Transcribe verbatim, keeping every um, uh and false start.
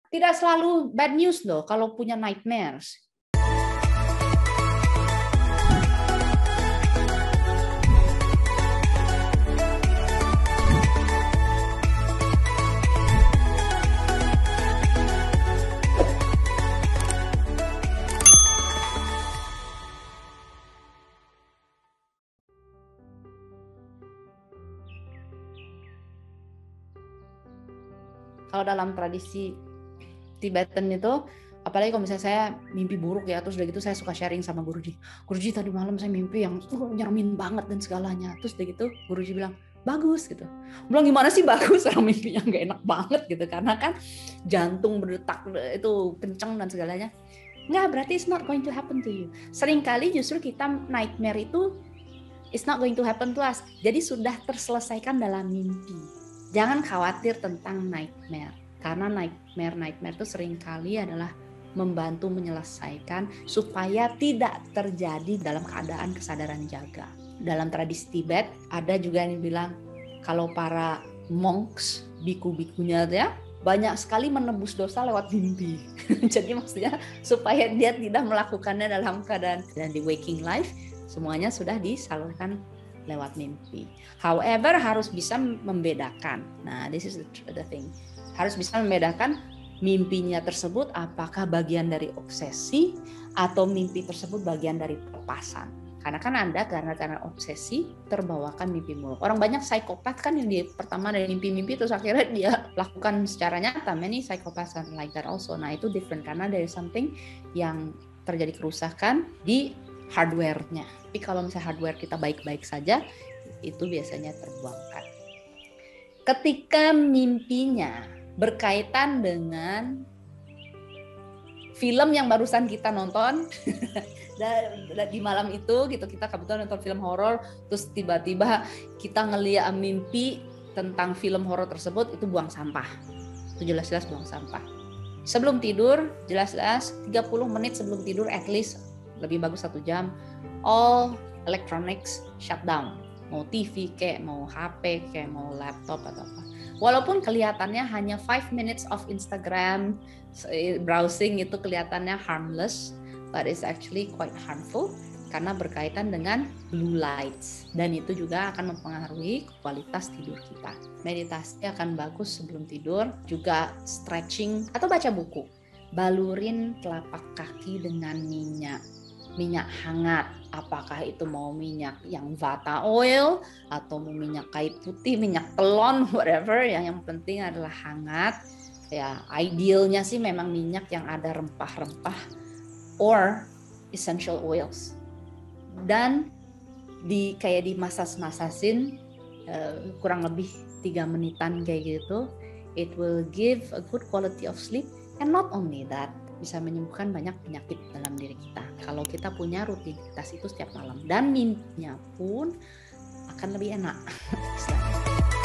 Tidak selalu bad news loh kalau punya nightmares. Kalau dalam tradisi Tibetan itu, apalagi kalau misalnya saya mimpi buruk ya, terus udah gitu saya suka sharing sama Guruji. Guruji tadi malam saya mimpi yang uh, nyeremin banget dan segalanya. Terus udah gitu Guruji bilang, bagus gitu. Bilang gimana sih bagus, orang mimpinya nggak enak banget gitu. Karena kan jantung berdetak itu kenceng dan segalanya. Nggak, berarti it's not going to happen to you. Seringkali justru kita nightmare itu it's not going to happen to us. Jadi sudah terselesaikan dalam mimpi. Jangan khawatir tentang nightmare. Karena nightmare-nightmare itu seringkali adalah membantu menyelesaikan supaya tidak terjadi dalam keadaan kesadaran jaga. Dalam tradisi Tibet ada juga yang bilang kalau para monks, biku-bikunya ya, banyak sekali menebus dosa lewat mimpi. Jadi maksudnya supaya dia tidak melakukannya dalam keadaan dan di waking life, semuanya sudah disalurkan lewat mimpi. However, harus bisa membedakan. Nah, this is the thing. Harus bisa membedakan mimpinya tersebut apakah bagian dari obsesi atau mimpi tersebut bagian dari pelepasan. Karena kan Anda karena karena obsesi terbawakan mimpi mulu. Orang banyak psikopat kan yang dia pertama dari mimpi-mimpi terus akhirnya dia lakukan secara nyata. Many psychopaths are like that also. Nah, itu different karena dari something yang terjadi kerusakan di hardware-nya. Tapi kalau misalnya hardware kita baik-baik saja, itu biasanya terbuangkan. Ketika mimpinya berkaitan dengan film yang barusan kita nonton, di malam itu gitu kita kebetulan nonton film horor, terus tiba-tiba kita ngeliat mimpi tentang film horor tersebut, itu buang sampah. Itu jelas-jelas buang sampah. Sebelum tidur, jelas-jelas tiga puluh menit sebelum tidur at least, lebih bagus satu jam, all electronics shut down. Mau T V kayak, mau H P kayak, mau laptop atau apa. Walaupun kelihatannya hanya five minutes of Instagram browsing itu kelihatannya harmless, but it's actually quite harmful karena berkaitan dengan blue lights. Dan itu juga akan mempengaruhi kualitas tidur kita. Meditasi akan bagus sebelum tidur, juga stretching atau baca buku. Balurin telapak kaki dengan minyak. Minyak hangat, apakah itu mau minyak yang vata oil atau mau minyak kayu putih, minyak telon, whatever, yang yang penting adalah hangat. Ya, idealnya sih memang minyak yang ada rempah-rempah or essential oils. Dan di kayak dimasas-masasin uh, kurang lebih tiga menitan kayak gitu, it will give a good quality of sleep, and not only that, bisa menyembuhkan banyak penyakit dalam diri kita kalau kita punya rutinitas itu setiap malam, dan mimpinya pun akan lebih enak.